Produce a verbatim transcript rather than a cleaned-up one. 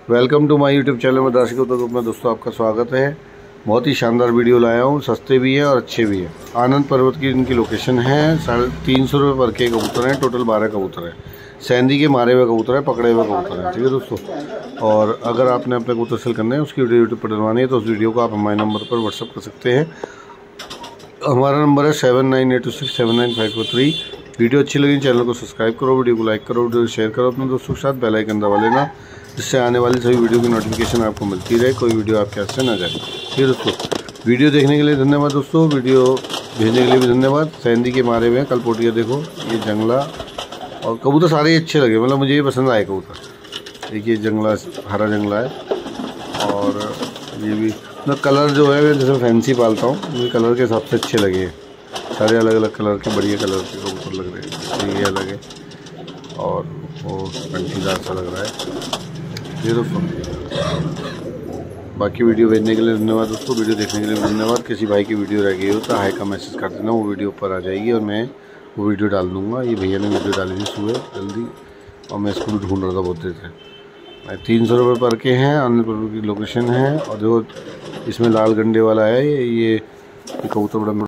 Welcome to my YouTube channel में दर्शकों तो में दोस्तों आपका स्वागत है। बहुत ही शानदार वीडियो लाया हूँ, सस्ते भी हैं और अच्छे भी हैं। आनंद पर्वत की इनकी लोकेशन है। साढ़े तीन सौ रुपये पर के कबूतर हैं, टोटल बारह कबूतर हैं। सैंदी के मारे हुए कबूतर हैं, पकड़े हुए कबूतर हैं, ठीक है दोस्तों। और अगर आपने अपने कबूतर सेल करने हैं, उसकी वीडियो यूट्यूब पर डलवानी है तो उस वीडियो को आप हमारे नंबर पर व्हाट्सअप कर सकते हैं। हमारा नंबर है seven nine eight two six seven nine five four three. Video अच्छी लगी चैनल को सब्सक्राइब करो, वीडियो को लाइक करो, वीडियो को शेयर करो अपने दोस्तों के साथ, बेल आइकन दबा लेना जिससे आने वाली सभी वीडियो की नोटिफिकेशन आपको मिलती रहे, कोई वीडियो आपके हाथ से ना जाए। ठीक है दोस्तों, वीडियो देखने के लिए धन्यवाद दोस्तों, वीडियो भेजने के लिए भी धन्यवाद। सैंदी के मारे हुए हैं, कलपोटिया देखो, ये जंगला और कबूतर सारे ही अच्छे लगे, मतलब मुझे ये पसंद आए कबूतर। देखिए जंगला, हरा जंगला है और ये भी मतलब कलर जो है जैसे फैंसी पालता हूँ, मुझे कलर के हिसाब से अच्छे लगे हैं। सारे अलग अलग कलर के बढ़िया कलर के कबूतर लग रहे हैं, ये अलग है और वो कंटीदार सा लग रहा है। ये दोस्तों बाकी वीडियो भेजने के लिए धन्यवाद दोस्तों, वीडियो देखने के लिए धन्यवाद। किसी भाई की वीडियो रह गई हो तो हाई का मैसेज कर देना, वो वीडियो ऊपर आ जाएगी और मैं वो वीडियो डाल दूँगा। ये भैया ने वीडियो डाली थी सुबह जल्दी और मैं इसको भी ढूंढ रहा था बहुत देर से। तीन सौ रुपये पर के हैं, आनंद पर्वत की लोकेशन है। और जो इसमें लाल गंडे वाला है ये ये कबूतर बड़ा